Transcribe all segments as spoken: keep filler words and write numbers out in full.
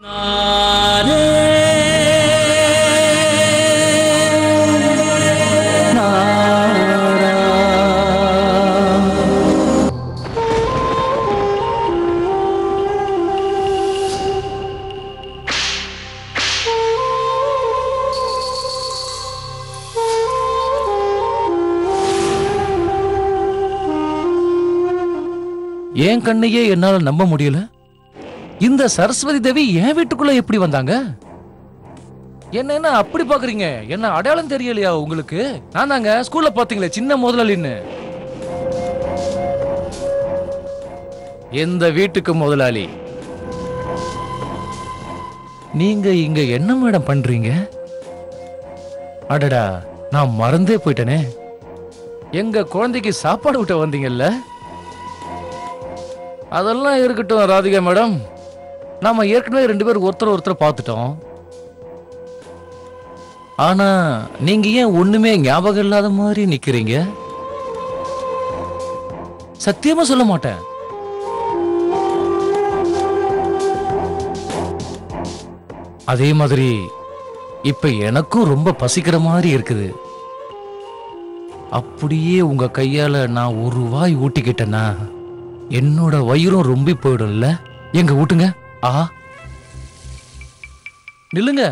ஏன் கண்ணையே என்னால நம்ப முடியல. இந்த சரஸ்வதி தேவி என் வீட்டுக்குள்ள எப்படி வந்தாங்க? என்ன என்ன அப்படி பாக்குறீங்க? என்ன அடையாளம் தெரியலையா உங்களுக்கு? நான் தாங்க ஸ்கூல்ல பாத்தீங்களே சின்ன முதலாளின்னு. எந்த வீட்டுக்கு முதலாளி? நீங்க இங்க என்ன மேடம் பண்றீங்க? அடடா, நான் மறந்தே போயிட்டேனே. எங்க குழந்தைக்கு சாப்பாடு விட்ட வந்தீங்கல்ல? அதெல்லாம் இருக்கட்டும் ராதிகா மேடம். நாம ஏற்கனவே ரெண்டு பேரும் ஒருத்தர் ஒருத்தர் பார்த்துட்டோம். ஆனா நீங்க ஏன் ஒண்ணுமே ஞாபகம் இல்லாத மாதிரி நிக்கிறீங்க? சத்தியமா சொல்ல மாட்டேன். அதே மாதிரி இப்ப எனக்கும் ரொம்ப பசிக்கிற மாதிரி இருக்குது. அப்படியே உங்க கையால நான் ஒரு வாய் ஊட்டிக்கிட்டேன்னா என்னோட வயிறும் ரொம்ப போயிடும்ல. எங்க ஊட்டுங்க. ஆஹா, நில்லுங்க.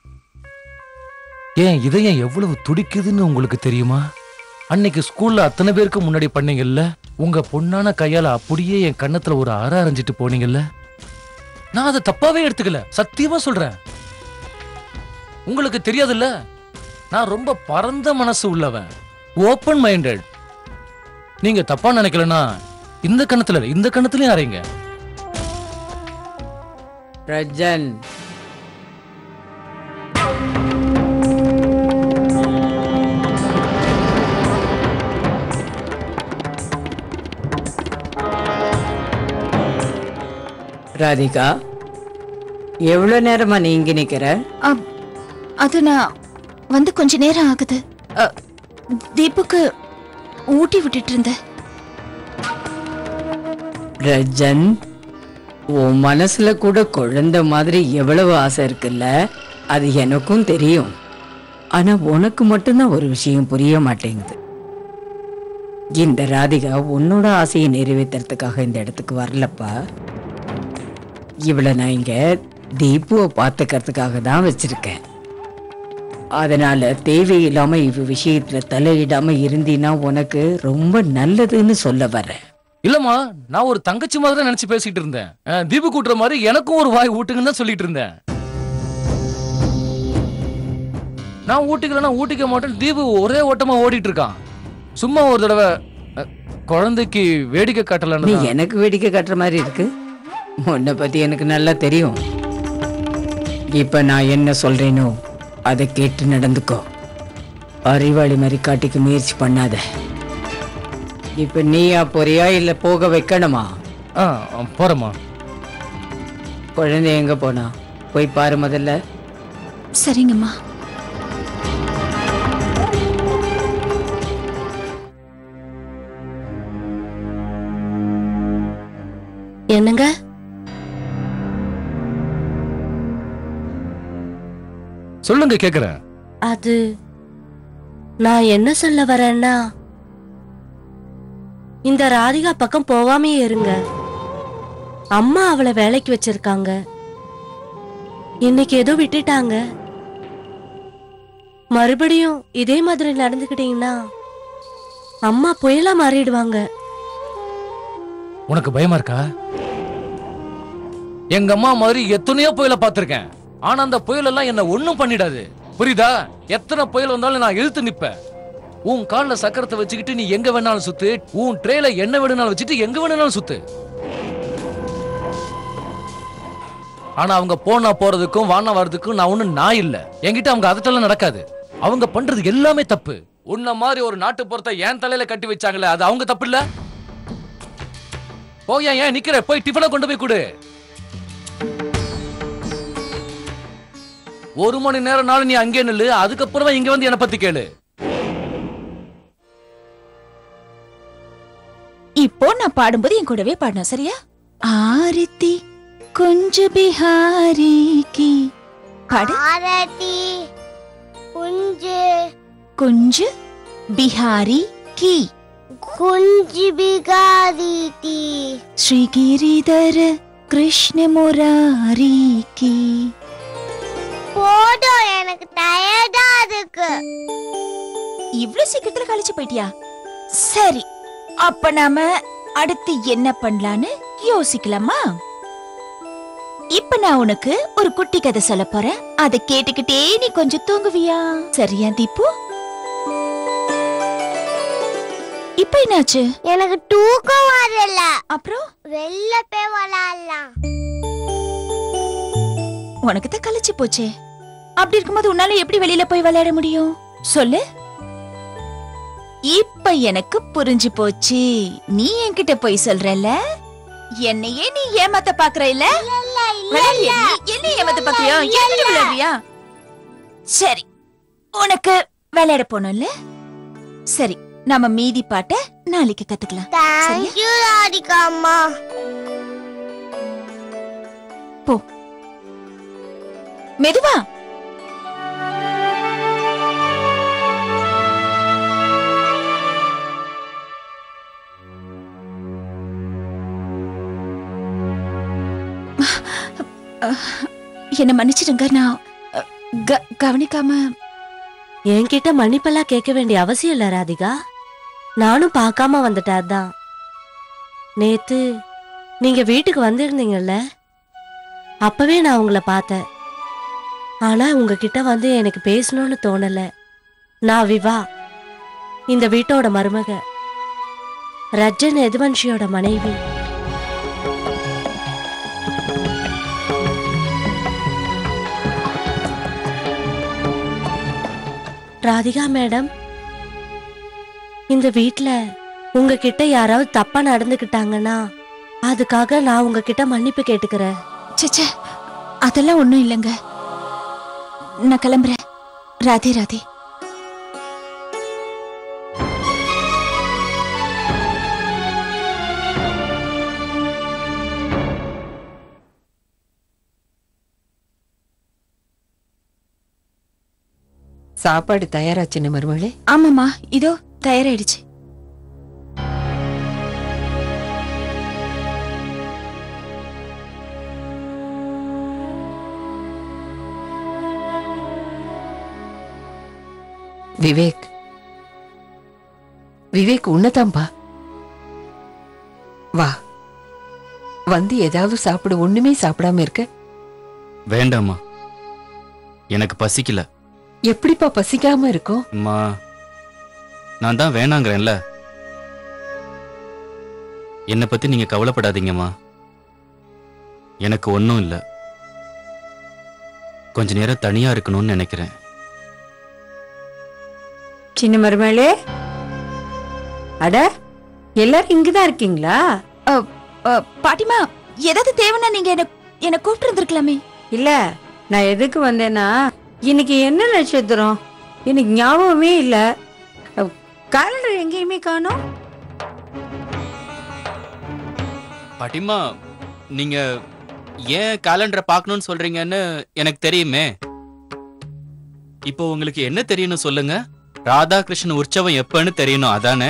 ஏன் இதயம் எவ்வளவு துடிக்குதுன்னு உங்களுக்கு தெரியுமா? அன்னைக்கு ஸ்கூல்ல அத்தனை பேருக்கு முன்னாடி பண்ணீங்கல்ல, உங்க பொண்ணான கையால அப்படியே என் கண்ணத்துல ஒரு அற அரைஞ்சிட்டு போனீங்கல்ல. நான் அதை தப்பாவே எடுத்துக்கல, சத்தியமா சொல்றேன். உங்களுக்கு தெரியாதுல்ல, நான் ரொம்ப பரந்த மனசு உள்ளவன், ஓபன் மைண்டட். நீங்க தப்பா நினைக்கலனா இந்த கணத்துல இந்த கணத்துலயும் அறைங்க. ரஜன், ராதிகா, எவ்வளவு நேரமா நீ இங்க நிக்கிற? அது நான் வந்து கொஞ்ச நேரம் ஆகுது. தீபுக்கு ஊட்டி விட்டுட்டு இருந்தேன். ரஜன், உன் மனசுல கூட குழந்தை மாதிரி எவ்வளவு ஆசை இருக்குல்ல, அது எனக்கும் தெரியும். ஆனா உனக்கு மட்டும்தான் ஒரு விஷயம் புரிய மாட்டேங்குது. இந்த ராதிகா உன்னோட ஆசையை நிறைவேற்றுறதுக்காக இந்த இடத்துக்கு வரலப்பா. இவளை நான் இங்க தீபுவை பார்த்துக்கிறதுக்காக தான் வச்சிருக்கேன். அதனால தேவையில்லாம இவ விஷயத்துல தலையிடாம இருந்தீன்னா உனக்கு ரொம்ப நல்லதுன்னு சொல்ல வரேன். இல்லம்மா, நான் ஒரு தங்கச்சி மாதிரி நினைச்சு பேசிட்டு இருந்தேன். தீபு கூட்டுற மாதிரி எனக்கும் ஒரு வாய் ஊட்டுங்கன்னு தான் சொல்லிட்டு இருந்தேன். நான் ஊட்டிக்கலன்னா ஊட்டிக்க மாட்டேன். தீபு ஒரே ஓட்டமா ஓடிட்டு இருக்கான். சும்மா ஒரு தடவை குழந்தைக்கு வேடிக்கை காட்டலாம். நீ எனக்கு வேடிக்கை காட்டுற மாதிரி இருக்கு. உன்னை பத்தி எனக்கு நல்லா தெரியும். இப்ப நான் என்ன சொல்றேனோ அதை கேட்டு நடந்துக்கோ. அறிவாளி மாதிரி காட்டிக்க முயற்சி பண்ணாத. இப்ப நீயா போறியா இல்ல போக வைக்கணுமா? போறமா. குழந்தை எங்க போனா போய் பாரு முதல்ல. சரிங்கம்மா. என்னங்க? சொல்லுங்க, கேக்குறேன். அது நான் என்ன சொல்ல வரேன்னா, இந்த ராதிகா பக்கம் போவாமே இருங்க. அம்மா அவளை வேலைக்கு வச்சிருக்காங்க. இன்னைக்கு ஏதோ விட்டுட்டாங்க. மறுபடியும் இதே மாதிரி நடந்துக்கிட்டீங்கன்னா அம்மா புயலா மாறிடுவாங்க. உனக்கு பயமா இருக்கா? எங்க அம்மா மாதிரி எத்தனையோ புயலை பார்த்திருக்கேன். ஆனா அந்த புயல் எல்லாம் என்ன ஒண்ணும் பண்ணிடாது. புரியுதா? எத்தனை புயல் வந்தாலும் நான் இழுத்து நிப்பேன். உன் கால்ல சக்கரத்தை வச்சுக்கிட்டு நீ எங்க வேணாலும் சுத்து. உன் ட்ரேல என்ன வேணும்னாலும் வச்சுட்டு எங்க வேணும்னாலும் சுத்து. ஆனா அவங்க போனா போறதுக்கும் வானா வர்றதுக்கும் நான் ஒண்ணு நான் இல்ல. என்கிட்ட அவங்க அதட்டெல்லாம் நடக்காது. அவங்க பண்றது எல்லாமே தப்பு. உன்ன மாதிரி ஒரு நாட்டு பொறுத்த என் தலையில கட்டி வச்சாங்களே, அது அவங்க தப்பு இல்ல? போய் ஏன் நிக்கிற? போய் டிஃபனை கொண்டு போய் கொடு. ஒரு மணி நேரம் நாள் நீ அங்கே நில்லு. அதுக்கப்புறமா இங்க வந்து என்ன பத்தி கேளு. இப்போ நான் பாடும்போது என் கூடவே பாடணும், சரியா? ஆரித்தி கொஞ்ச பிஹாரி பாடு. ஆரத்தி குஞ்சு குஞ்சு பிஹாரி கி குஞ்சு பிகாரி தி ஸ்ரீகிரிதர கிருஷ்ண முராரி கி. போதும், எனக்கு டயர்டா இருக்கு. இவ்ளோ சீக்கிரத்துல கழிச்சு போயிட்டியா? சரி, அப்ப நாம அடுத்து என்ன பண்ணலான்னு யோசிக்கலாமா? இப்ப நான் உனக்கு ஒரு குட்டி கதை சொல்ல போறேன். அதை கேட்டுக்கிட்டே நீ கொஞ்சம் தூங்குவியா? சரியா தீபு? இப்ப என்னாச்சு? எனக்கு தூக்கம் வரல. அப்புறம் வெளில போய் விளையாடலாம். உனக்கு தான் கழிச்சு போச்சே. அப்படி இருக்கும்போது உன்னால எப்படி வெளியில போய் விளையாட முடியும்? சொல்லு. இப்ப எனக்கு புரிஞ்சு போச்சு. நீ என்கிட்ட போய் சொல்றல, என்னையே நீ ஏமாத்த பாக்குற இல்ல? விளையாடுறியா? நீ என்ன ஏமாத்த பாக்குறியா? என்கிட்ட விளையாடுறியா? சரி, உனக்கு விளையாட போனோம்ல, சரி நாம மீதி பாட்ட நாளைக்கு கத்துக்கலாம். Thank you, ராதிகா அம்மா. போ மெதுவா. என்ன மன்னிச்சிடுங்க, நான் க- கவனிக்காம. என்கிட்ட மன்னிப்பெல்லாம் கேட்க வேண்டிய அவசியம் இல்ல ராதிகா. நானும் பார்க்காம வந்துட்டாதான். நேத்து நீங்க வீட்டுக்கு வந்திருந்தீங்கல்ல, அப்பவே நான் உங்களை பார்த்தேன். ஆனா உங்ககிட்ட வந்து எனக்கு பேசணும்னு தோணல. நான் விவா, இந்த வீட்டோட மருமக, ரஜன் எதுவன்ஷியோட மனைவி. ராதிகா மேடம், இந்த வீட்ல உங்ககிட்ட யாராவது தப்பா நடந்துக்கிட்டாங்கன்னா அதுக்காக நான் உங்ககிட்ட மன்னிப்பு கேட்டுக்கிறேன். சச்சே, அதெல்லாம் ஒண்ணும் இல்லைங்க. நான் கிளம்புறேன். ராதே ராதே. சாப்பாடு தயாராச்சுன்னு மருமகளே? ஆமாமா, இதோ தயாராயிடுச்சு. விவேக், விவேக் உன்னதாம்பா. வா வந்து ஏதாவது சாப்பிடு. ஒண்ணுமே சாப்பிடாம இருக்க. வேண்டாமா, எனக்கு பசிக்கல. எப்படிப்பா பசிக்காம இருக்கும்? அம்மா, நான் தான் வேணாங்கிறேன்ல. என்னை பத்தி நீங்க கவலைப்படாதீங்கம்மா. எனக்கு ஒன்றும் இல்லை. கொஞ்ச நேரம் தனியா இருக்கணும்னு நினைக்கிறேன். சின்ன மருமகளே, அட எல்லாரும் இங்கதான் இருக்கீங்களா? அ, அ, பாட்டிமா, ஏதாவது தேவைன்னா நீங்க என்ன என்ன கூப்பிட்டு இருந்திருக்கலாமே. இல்ல, நான் எதுக்கு வந்தேன்னா, இன்னைக்கு என்ன நட்சத்திரம் எனக்கு ஞாபகமே இல்ல. காலண்டர் எங்கேயுமே காணோம். பாட்டிமா, நீங்க ஏன் காலண்டரை பார்க்கணும்னு சொல்றீங்கன்னு எனக்கு தெரியுமே. இப்போ உங்களுக்கு என்ன தெரியணும் சொல்லுங்க? ராதாகிருஷ்ணன் உற்சவம் எப்பன்னு தெரியணும், அதானே?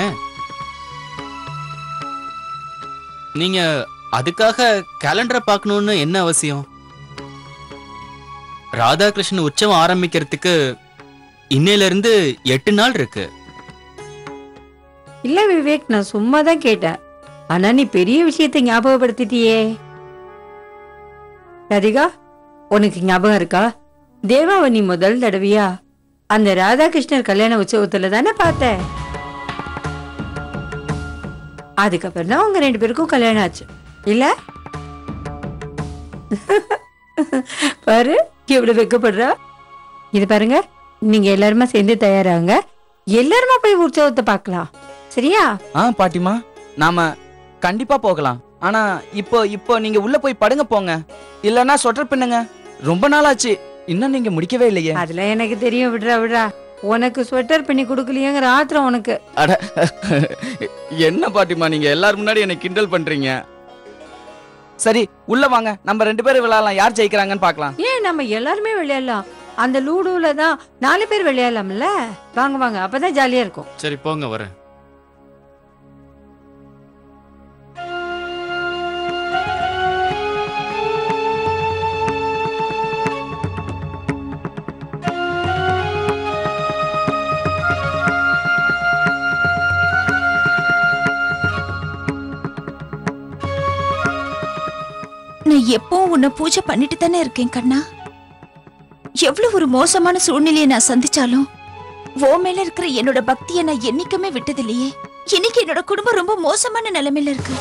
நீங்க அதுக்காக கேலண்டரை பார்க்கணும்னு என்ன அவசியம்? ராதாகிருஷ்ணன் உற்சவம் ஆரம்பிக்கிறதுக்கு இன்னையில இருந்து எட்டு நாள் இருக்கு. இல்ல விவேக், நான் சும்மா தான் கேட்டேன். ஆனா நீ பெரிய விஷயத்தை ஞாபகப்படுத்திட்டியே. ராதிகா, உனக்கு ஞாபகம் இருக்கா? தேவாவணி முதல் தடவையா அந்த ராதாகிருஷ்ணர் கல்யாண உற்சவத்துல தானே பார்த்த. அதுக்கப்புறம் தான் உங்க ரெண்டு பேருக்கும் கல்யாணம் ஆச்சு இல்ல? பாரு எவ்வளவு வெக்கப்படுறா. இது பாருங்க, நீங்க எல்லாருமா சேர்ந்து தயாராங்க. எல்லாருமா போய் உற்சவத்தை பார்க்கலாம், சரியா? ஆ பாட்டிமா, நாம கண்டிப்பா போகலாம். ஆனா இப்போ இப்போ நீங்க உள்ள போய் படுங்க போங்க. இல்லன்னா சொட்டர் பின்னுங்க. ரொம்ப நாள் ஆச்சு, இன்னும் நீங்க முடிக்கவே இல்லையே. அதுல எனக்கு தெரியும். விடுறா விடுறா, உனக்கு ஸ்வெட்டர் பண்ணி கொடுக்கலையேங்கிற ஆத்திரம் உனக்கு. அட என்ன பாட்டிமா, நீங்க எல்லாரும் முன்னாடி என்ன கிண்டல் பண்றீங்க. சரி உள்ள வாங்க, நம்ம ரெண்டு பேரும் விளையாடலாம். யார் ஜெயிக்கிறாங்கன்னு பார்க்கலாம். ஏன் நம்ம எல்லாருமே விளையாடலாம். அந்த லூடோல தான் நாலு பேர் விளையாடலாம்ல. வாங்க வாங்க, அப்பதான் ஜாலியா இருக்கும். சரி போங்க, வரேன். நான் எப்பவும் உன்னை பூஜை பண்ணிட்டு தானே இருக்கேன் கண்ணா. எவ்வளவு ஒரு மோசமான சூழ்நிலையை நான் சந்திச்சாலும் ஓ மேல இருக்கிற என்னோட பக்தியை நான் என்னைக்குமே விட்டதில்லையே. இன்னைக்கு என்னோட குடும்பம் ரொம்ப மோசமான நிலைமையில இருக்கு.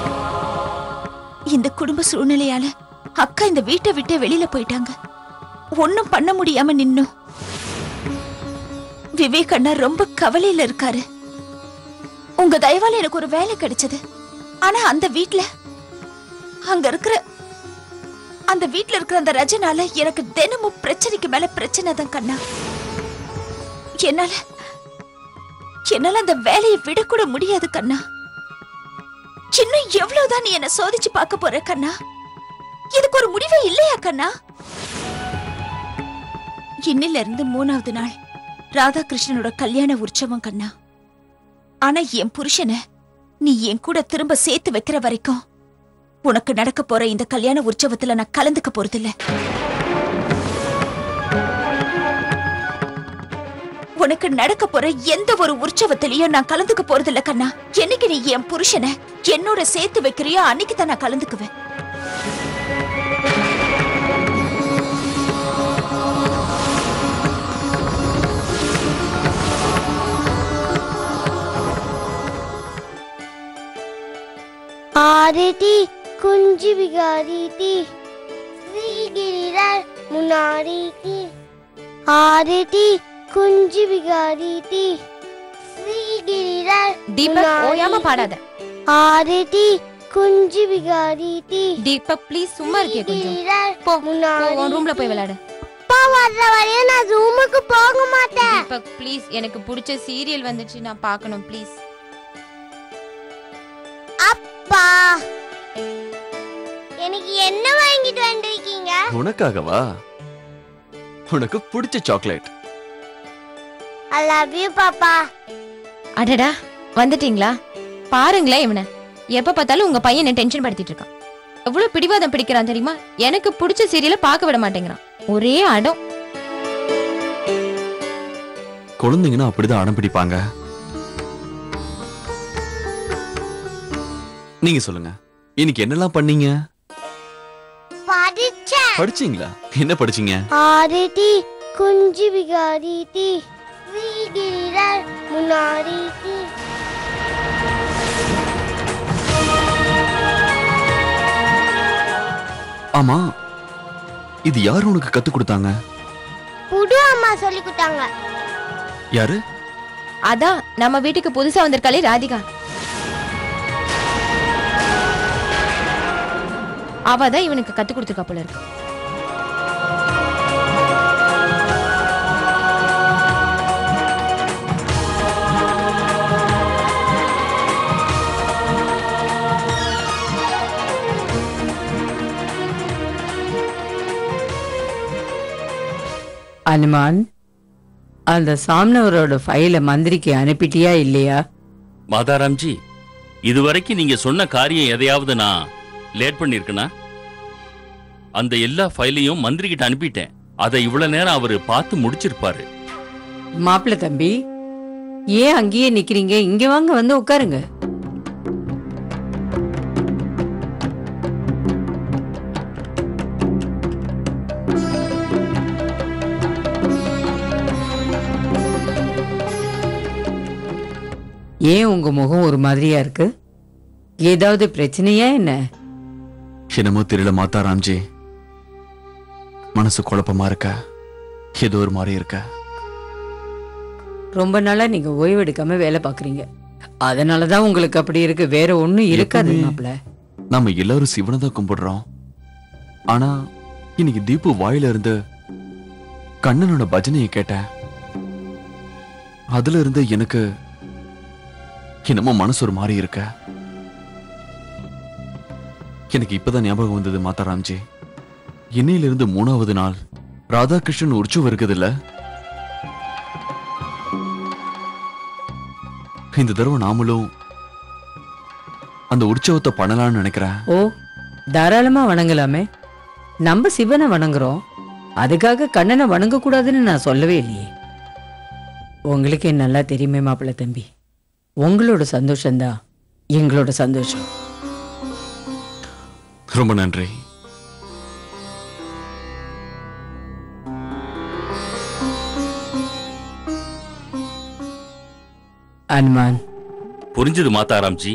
இந்த குடும்ப சூழ்நிலையால அக்கா இந்த வீட்டை விட்டு வெளியில போயிட்டாங்க. ஒன்னும் பண்ண முடியாம நின்னும் விவேக் அண்ணா ரொம்ப கவலையில இருக்காரு. உங்க தயவால எனக்கு ஒரு வேலை கிடைச்சது. ஆனா அந்த வீட்ல அங்க இருக்கிற அந்த வீட்ல இருக்கிற அந்த ரஜனால எனக்கு தினமும் பிரச்சனைக்கு மேல பிரச்சனை தான் கண்ணா. என்னால என்னால அந்த வேலையை விடக்கூட முடியாது கண்ணா. இன்னும் எவ்வளவுதான் நீ என்ன சோதிச்சு பார்க்க போற கண்ணா? இதுக்கு ஒரு முடிவே இல்லையா கண்ணா? இன்னில இருந்து மூணாவது நாள் ராதாகிருஷ்ணனோட கல்யாண உற்சவம் கண்ணா. ஆனா என் புருஷனை நீ என் கூட திரும்ப சேர்த்து வைக்கிற வரைக்கும் உனக்கு நடக்க போற இந்த கல்யாண உற்சவத்துல நான் கலந்துக்க போறதில்ல. உனக்கு நடக்க போற எந்த ஒரு உற்சவத்திலையும் நான் கலந்துக்க போறதில்ல கண்ணா. என்னைக்கு நீ என் புருஷனை என்னோட சேர்த்து வைக்கிறியோ அன்னைக்கு தான் நான் கலந்துக்குவேன். ஆரதி குஞ்சு பிகாரி தி ஸ்ரீகிரிரார் முனாரி கி. ஆரதி குஞ்சு பிகாரி தி ஸ்ரீகிரிரார். தீபக் ஓயாம பாடாத. ஆரதி குஞ்சு பிகாரி தி. தீபக் ப்ளீஸ் சும்மா இருக்கே கொஞ்சம். போ உன் ரூம்ல போய் விளையாடு. அப்பா வர்ற வரையும் நான் ரூமுக்கு போக மாட்டேன். தீபக் ப்ளீஸ், எனக்கு பிடிச்ச சீரியல் வந்துச்சு, நான் பார்க்கணும் ப்ளீஸ். அப்பா எனக்கு என்ன வாங்கிட்டு வந்திருக்கீங்க? உனக்காகவா? உனக்கு பிடிச்ச சாக்லேட். I love you பாப்பா. அடடா வந்துட்டீங்களா? பாருங்களேன் இவனை, எப்ப பார்த்தாலும் உங்க பையனை டென்ஷன் படுத்திட்டு இருக்கான். எவ்வளவு பிடிவாதம் பிடிக்கிறான் தெரியுமா? எனக்கு பிடிச்ச சீரியலை பார்க்க விட மாட்டேங்கிறான். ஒரே அடம். குழந்தைங்கன்னா அப்படிதான் அடம் பிடிப்பாங்க. நீங்க சொல்லுங்க, இன்னைக்கு என்னெல்லாம் பண்ணீங்க? படிச்சேன். படிச்சீங்களா? என்ன படிச்சீங்க? ஆரதி குஞ்சு பிகாரி தி ஸ்ரீகிரிரார் முனாரி கி. ஆமா, இது யாரு உனக்கு கத்து கொடுத்தாங்க? புது அம்மா சொல்லி கொடுத்தாங்க. யாரு? அதான் நம்ம வீட்டுக்கு புதுசா வந்திருக்காளே ராதிகா. அவதான் இவனுக்கு கத்து கொடுத்துருக்கா போல இருக்கு. அனுமான், அந்த சாம்னவரோட ஃபைலை மந்திரிக்கு அனுப்பிட்டியா இல்லையா? மாதாராம்ஜி, இதுவரைக்கும் நீங்க சொன்ன காரியம் எதையாவது நான் லேட் பண்ணிருக்கனா? அந்த எல்லா ஃபைலையும் மந்திரி கிட்ட அனுப்பிட்டேன். அதை இவ்வளவு நேரம் அவரு பார்த்து முடிச்சிருப்பாரு. மாப்பிள்ள தம்பி, ஏன் அங்கேயே நிக்கிறீங்க? இங்க வாங்க, வந்து உட்காருங்க. ஏன் உங்க முகம் ஒரு மாதிரியா இருக்கு? ஏதாவது பிரச்சனையா என்ன? என்னமோ தெரியல மாதாராம்ஜி, மனசு குழப்பமா இருக்க, ஏதோ ஒரு மாதிரி இருக்க. ரொம்ப நாளா நீங்க ஓய்வு எடுக்காம வேலை பாக்குறீங்க, அதனாலதான் உங்களுக்கு அப்படி இருக்கு. வேற ஒண்ணும் இருக்காது மாப்பிள்ள. நாம எல்லாரும் சிவனை தான் கும்பிடுறோம். ஆனா இன்னைக்கு தீபு வாயில இருந்து கண்ணனோட பஜனையை கேட்டேன். அதுல இருந்து எனக்கு என்னமோ மனசு ஒரு மாதிரி இருக்க. எனக்கு இப்பதான் ஞாபகம் வந்தது மாதாராம்ஜி. இன்னையிலிருந்து மூணாவது நாள் ராதாகிருஷ்ணன் உற்சவம் இருக்குது இல்ல? இந்த தடவை நாமளும் அந்த உற்சவத்தை பண்ணலாம்னு நினைக்கிறேன். ஓ, தாராளமா வணங்கலாமே. நம்ம சிவனை வணங்குறோம், அதுக்காக கண்ணனை வணங்க கூடாதுன்னு நான் சொல்லவே இல்லையே. உங்களுக்கு நல்லா தெரியுமே மாப்பிள்ளை தம்பி, உங்களோட சந்தோஷம்தான் எங்களோட சந்தோஷம். ரொம்ப நன்றி. அனுமான், புரிஞ்சது மாதாராம்ஜி.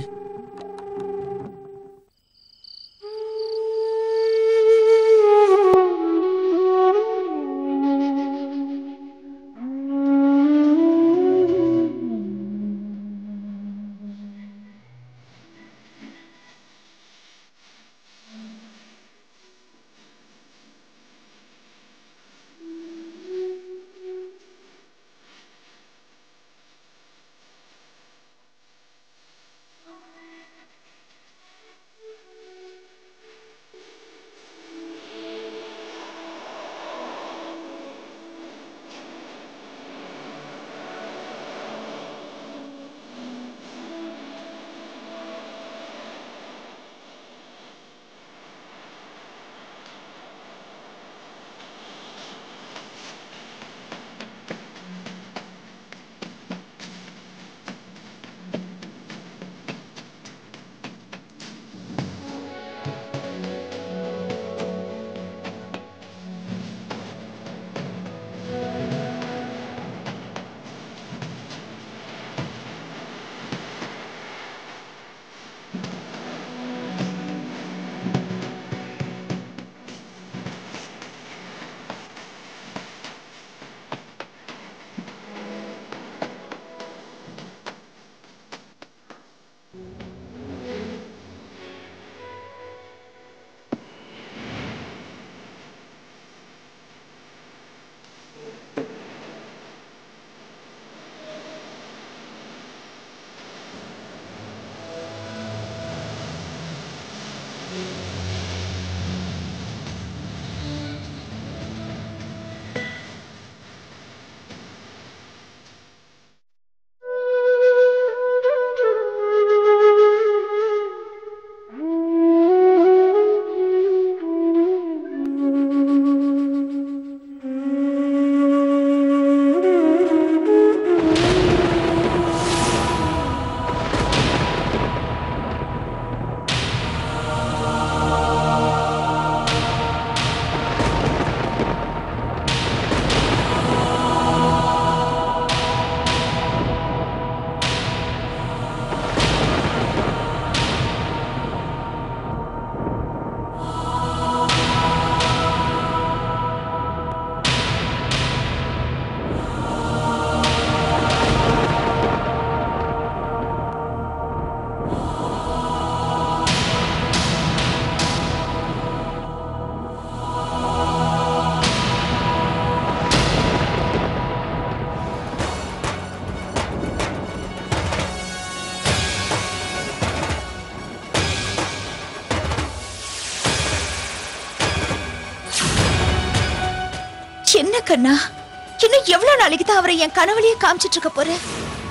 என்ன கண்ணா, இன்னும் எவ்வளவு நாளைக்கு தான் அவரை என் கனவுலயே காமிச்சிட்டு இருக்க போறேன்?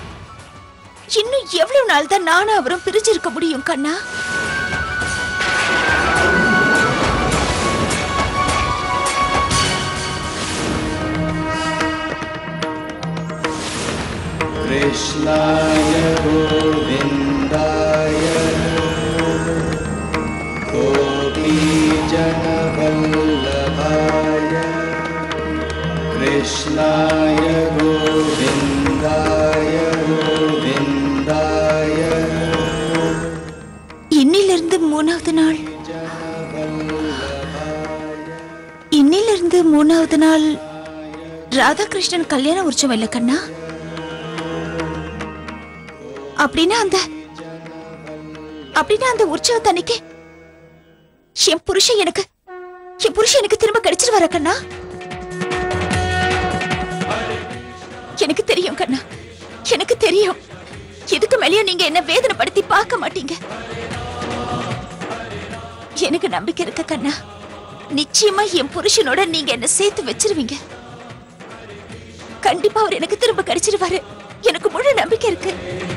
இன்னும் எவ்வளவு நாள் தான் நானும் அவரும் பிரிஞ்சிருக்க முடியும் கண்ணா? कृष्णाय गोविन्दाय गोपीजनवल्लभाय कृष्णाय गोविन्दाय गोविन्दाय. இன்னிலிருந்து மூணாவது நாள் இன்னிலிருந்து மூணாவது நாள் ராதாகிருஷ்ணன் கல்யாண உற்சவம் இல்ல கண்ணா? அப்படின்னா அந்த அப்படின்னா அந்த உற்சவத்தன்னைக்கு என் புருஷன் எனக்கு என் புருஷன் எனக்கு திரும்ப கிடைச்சிட்டு வர கண்ணா? எனக்கு தெரியும் கண்ணா, எனக்கு தெரியும். எதுக்கு மேலேயும் நீங்க என்ன வேதனைப்படுத்தி பார்க்க மாட்டீங்க. எனக்கு நம்பிக்கை இருக்கு கண்ணா. நிச்சயமா என் புருஷனோட நீங்க என்ன சேர்த்து வச்சிருவீங்க. கண்டிப்பா அவர் எனக்கு திரும்ப கிடைச்சிருவாரு. எனக்கு முழு நம்பிக்கை இருக்கு.